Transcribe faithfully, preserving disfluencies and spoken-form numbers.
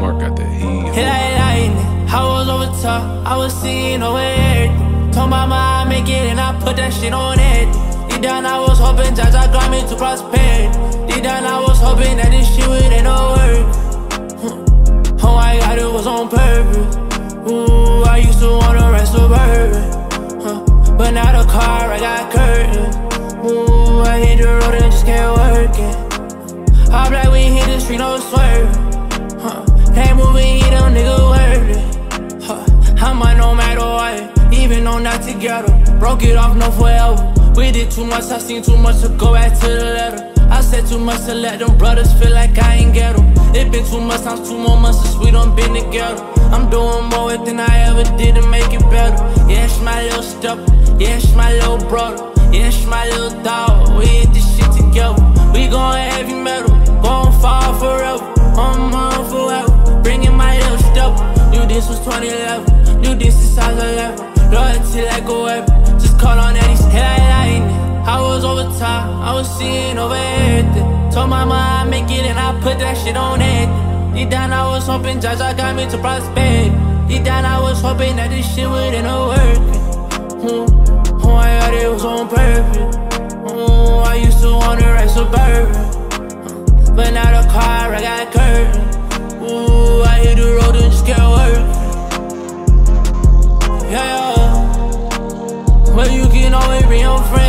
Mark got the heat. Hit like lightning, I was over top, I was seeing over everything. Told my mom I make it and I put that shit on everything. Deep down I was hoping Jah Jah got me to prosperity. Deep down I was hoping that this shit would end no work. Huh. Oh, I got it was on purpose. Ooh, I used to wanna rent suburban, huh. But now the car, I got curtains. Ooh, I hit the road and just kept working. Hop like we hit the street, no swerving, huh. Can't move and hit them nigga worth it, huh. I'm on no matter what, even though not together. Broke it off, no forever. We did too much, I seen too much to go back to the letter. I said too much to let them brothers feel like I ain't get them. It been too much times, two more months since we done been together. I'm doing more than I ever did to make it better. Yeah, it's my little step, yeah, it's my little brother, yeah, it's my little dog. We hit this shit together. We going heavy metal, gon' fall forever. I'm on forever, bringing my little step. Knew this was twenty eleven, knew this is size eleven. Loyalty like a weapon, just call on Eddie's head like lightning. I was over top, I was seeing over everything. Told my mom I make it and I put that shit on everything. Deep down I was hoping Jah Jah got me to prosperity. Deep down I was hoping that this shit would end up working. Hmm. Oh, I got it was on purpose. Oh, I used to wanna ride suburban, huh. But now the car, I got curtains. Ooh, I hit the road and just kept working. Yeah, yeah. Well, you can always bring your friends.